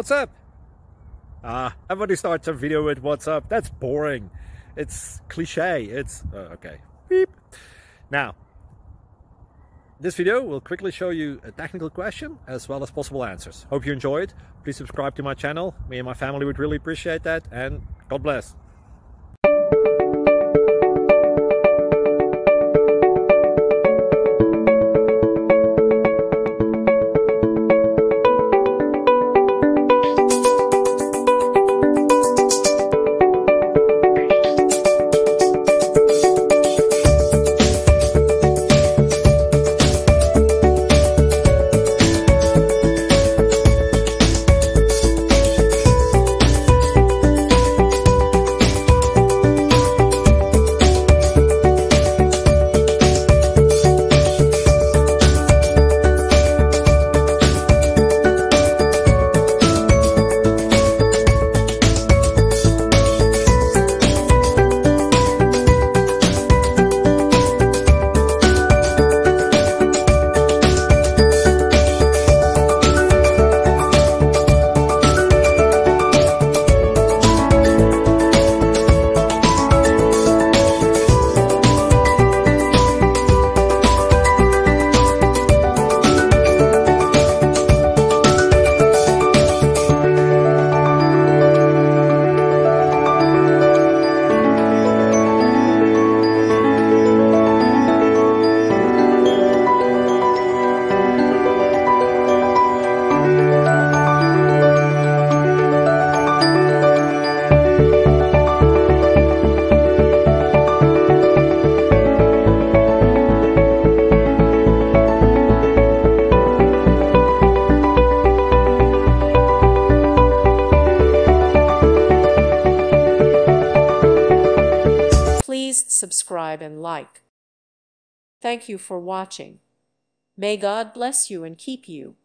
What's up? Everybody starts a video with what's up. That's boring. It's cliche. It's okay. Beep. Now, this video will quickly show you a technical question as well as possible answers. Hope you enjoy it. Please subscribe to my channel. Me and my family would really appreciate that, and God bless. Please subscribe and like. Thank you for watching. May God bless you and keep you.